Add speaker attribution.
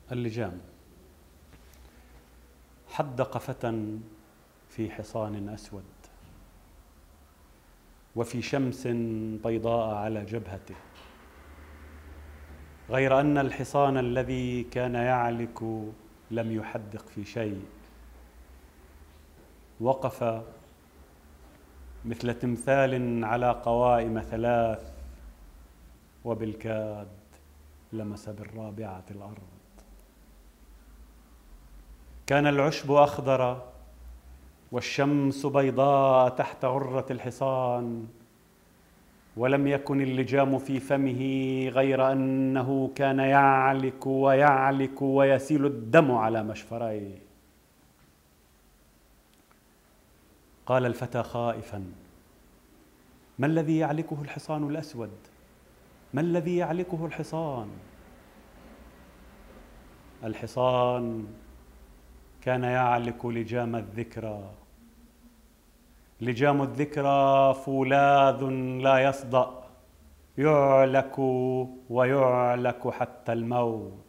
Speaker 1: اللجام. حدق فتى في حصان أسود وفي شمس بيضاء على جبهته، غير أن الحصان الذي كان يعلك لم يحدق في شيء، وقف مثل تمثال على قوائم ثلاث، وبالكاد لمس بالرابعة الأرض. كان العشب أخضر والشمس بيضاء تحت غرة الحصان، ولم يكن اللجام في فمه غير أنه كان يعلك ويعلك ويسيل الدم على مشفريه. قال الفتى خائفا: ما الذي يعلكه الحصان الأسود؟ ما الذي يعلكه الحصان؟ الحصان كان يعلك لجام الذكرى. لجام الذكرى فولاذ لا يصدأ، يعلك ويعلك حتى الموت.